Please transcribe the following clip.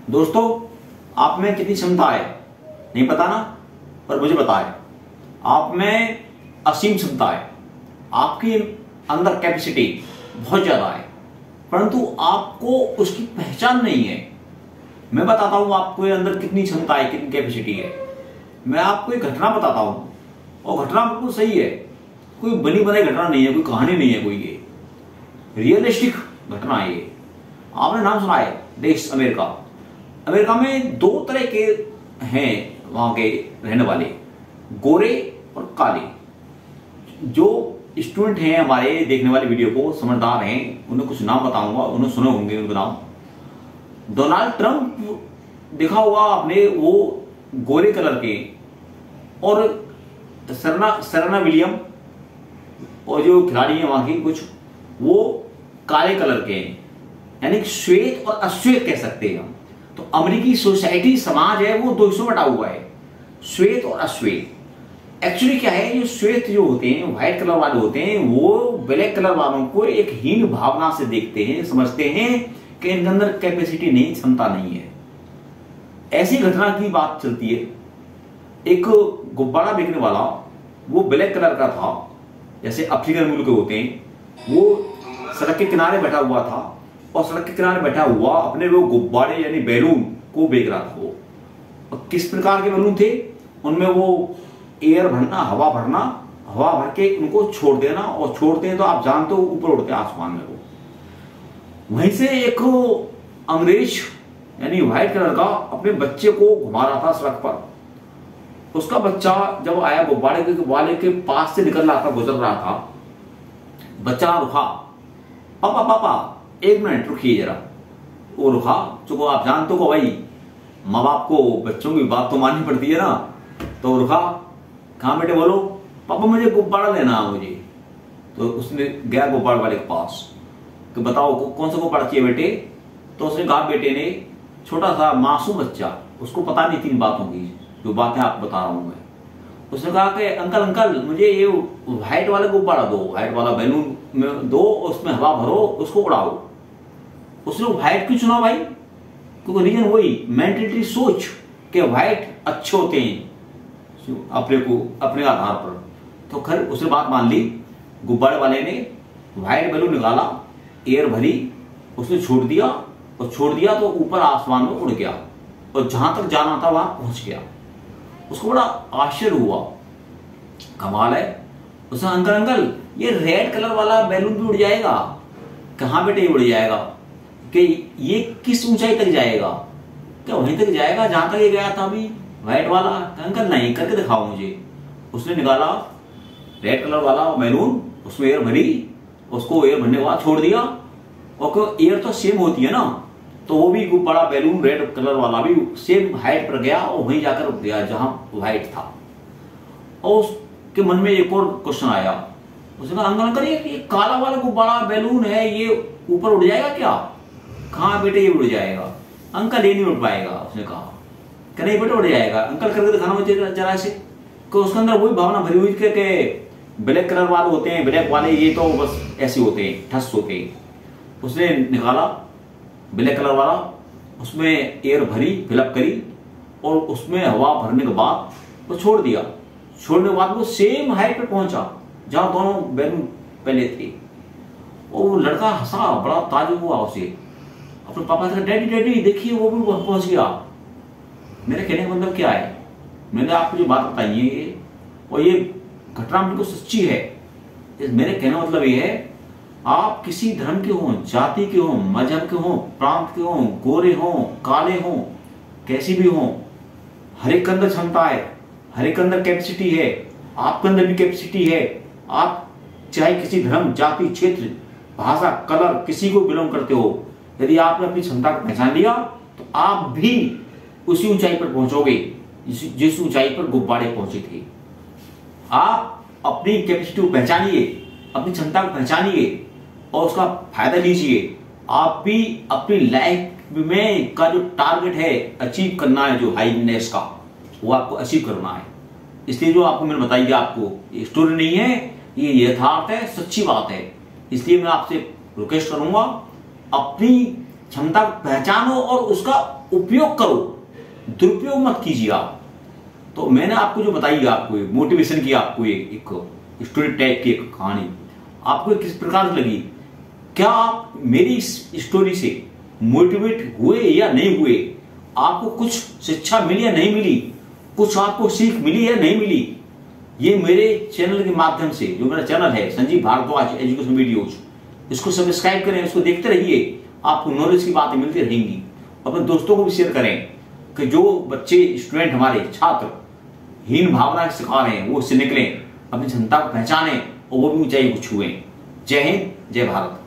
दोस्तों, आप में कितनी क्षमता है नहीं पता ना, पर मुझे पता है आप में असीम क्षमता है। आपके अंदर कैपेसिटी बहुत ज्यादा है, परंतु आपको उसकी पहचान नहीं है। मैं बताता हूं आपके अंदर कितनी क्षमता है, कितनी कैपेसिटी है। मैं आपको एक घटना बताता हूं और घटना बिल्कुल सही है, कोई बनी बनाई घटना नहीं है, कोई कहानी नहीं है, कोई ये रियलिस्टिक घटना है। ये आपने नाम सुना है देश अमेरिका। अमेरिका में दो तरह के हैं वहां के रहने वाले, गोरे और काले। जो स्टूडेंट हैं हमारे देखने वाले वीडियो को, समझदार हैं, उन्हें कुछ नाम बताऊंगा, उन्हें सुने होंगे उनके नाम। डोनाल्ड ट्रंप देखा होगा आपने, वो गोरे कलर के, और सेरेना विलियम और जो खिलाड़ी हैं वहां की कुछ, वो काले कलर के हैं, यानी श्वेत और अश्वेत कह सकते हैं हम। तो अमेरिकी सोसाइटी समाज है वो दो हिस्सों बटा हुआ है, श्वेत और अश्वेत। एक्चुअली क्या है, ये श्वेत जो होते हैं, व्हाइट कलर वाले होते हैं, वो ब्लैक कलर वालों को एक हीन भावना से देखते हैं, समझते हैं कि इनके अंदर कैपेसिटी नहीं, क्षमता नहीं है। ऐसी घटना की बात चलती है। एक गुब्बारा बेचने वाला, वो ब्लैक कलर का था, जैसे अफ्रीकन मुल्क के होते हैं। वो सड़क के किनारे बैठा हुआ था और सड़क के किनारे बैठा हुआ अपने वो गुब्बारे यानी बैलून को बेच रहा था। वो और किस प्रकार के बैलून थे, उनमें वो एयर भरना, हवा भरना, हवा भर के उनको छोड़ देना, और छोड़ते हैं तो आप जानते हो ऊपर उड़ते हैं आसमान में। वो वहीं से एक अंग्रेज यानी व्हाइट कलर का अपने बच्चे को घुमा रहा था सड़क पर। उसका बच्चा जब आया, गुब्बारे के वाले के पास से निकल रहा था, गुजर रहा था, बच्चा रुका, पापा पापा एक मिनट रुकिए जरा। वो रुका, चूंकि आप जानते हो भाई माँ बाप को बच्चों की बात तो माननी पड़ती है ना, तो रुका, कहाँ बेटे बोलो, पापा मुझे गुब्बारा लेना है मुझे। तो उसने गया गुब्बारे वाले के पास कि बताओ कौन सा गुब्बारा चाहिए बेटे। तो उसने कहा, बेटे ने, छोटा सा मासूम बच्चा, उसको पता नहीं तीन बातों की जो बातें आप बता रहा हूं मैं। उसने कहा कि अंकल अंकल मुझे ये व्हाइट वाला गुब्बारा दो, व्हाइट वाला बैलून में दो, उसमें हवा भरो, उसको उड़ाओ। उसने व्हाइट क्यों चुना भाई? क्योंकि रीजन वही, मेंटलिटी, सोच के व्हाइट अच्छे होते हैं अपने आधार पर। तो खैर उसने बात मान ली। गुब्बारे वाले ने व्हाइट बैलून निकाला, एयर भरी, उसने छोड़ दिया तो ऊपर आसमान में उड़ गया और जहां तक जाना था वहां पहुंच गया। उसको बड़ा आश्चर्य हुआ, कमाल है। उसने, अंकल अंकल ये रेड कलर वाला बैलून भी उड़ जाएगा? कहां बेटे उड़ जाएगा? कि ये किस ऊंचाई तक जाएगा? क्या वहीं तक जाएगा जहां तक ये गया था अभी व्हाइट वाला? अंकल नहीं, करके दिखाओ मुझे। उसने निकाला रेड कलर वाला बैलून, उसमें एयर भरी, उसको एयर भरने के बाद छोड़ दिया, और एयर तो सेम होती है ना, तो वो भी बड़ा बैलून रेड कलर वाला भी सेम हाइट पर गया और वहीं जाकर रुक गया जहां व्हाइट था। और उसके मन में एक और क्वेश्चन आया। उसने कहा, अंकल अंकल ये काला वाला गुब्बारा बैलून है, ये ऊपर उड़ जाएगा क्या? कहाँ बेटे ये उड़ जाएगा? अंकल ये नहीं उड़ पाएगा। उसने कहा कि नहीं बेटे उड़ जाएगा, अंकल करके दिखाना मुझे जरा से। कि उसके अंदर वही भावना भरी हुई थी कि ब्लैक कलर वाले होते हैं, ब्लैक वाले ये तो बस ऐसे होते हैं, ठस होते हैं। उसने निकाला ब्लैक कलर वाला, उसमें एयर भरी, फिलअप करी, और उसमें हवा भरने के बाद वो छोड़ दिया। छोड़ने के बाद वो सेम हाइट पे पहुंचा जहां दोनों बैलून पहले थे। और वो लड़का हंसा, बड़ा ताजुब हुआ उसे। अपने पापा से, डैडी डैडी देखिए वो भी पहुंच गया। मेरे कहने का मतलब क्या है, मैंने आपको जो बात बताई है और ये घटना बिल्कुल सच्ची है। मेरे कहने का मतलब ये है, आप किसी धर्म के हों, जाति के हों, मजहब के हों, प्रांत के हों, गोरे हों, काले हों, कैसी भी हों, हर एक के अंदर क्षमता है, हर एक के अंदर कैपेसिटी है। आपके अंदर भी कैपेसिटी है। आप चाहे किसी धर्म, जाति, क्षेत्र, भाषा, कलर, किसी को बिलोंग करते हो, यदि आपने अपनी क्षमता को पहचान लिया तो आप भी उसी ऊंचाई पर पहुंचोगे जिस ऊंचाई पर गुब्बारे पहुंचे थे। आप अपनी कैपेसिटी को पहचानिए, अपनी क्षमता को पहचानिए और उसका फायदा लीजिए। आप भी अपनी लाइफ में का जो टारगेट है अचीव करना है, जो हाईनेस का, वो आपको अचीव करना है। इसलिए जो आपको मैंने बताई, आपको ये स्टोरी नहीं है, ये यथार्थ है, सच्ची बात है। इसलिए मैं आपसे रिक्वेस्ट करूंगा, अपनी क्षमता को पहचानो और उसका उपयोग करो, दुरुपयोग मत कीजिए आप। तो मैंने आपको जो बताई, आपको मोटिवेशन की, आपको एक स्टोरी टाइप की एक कहानी, आपको किस प्रकार से लगी? क्या आप मेरी इस स्टोरी से मोटिवेट हुए या नहीं हुए? आपको कुछ शिक्षा मिली या नहीं मिली? कुछ आपको सीख मिली या नहीं मिली? ये मेरे चैनल के माध्यम से, जो मेरा चैनल है संजीव भारद्वाज एजुकेशन वीडियोज, इसको सब्सक्राइब करें, इसको देखते रहिए, आपको नॉलेज की बातें मिलती रहेंगी। अपने दोस्तों को भी शेयर करें कि जो बच्चे, स्टूडेंट, हमारे छात्र हीन भावना के शिकार हैं, वो उससे निकलें, अपनी क्षमता को पहचानें और वो भी ऊंचाई को छुएं। जय हिंद, जय भारत।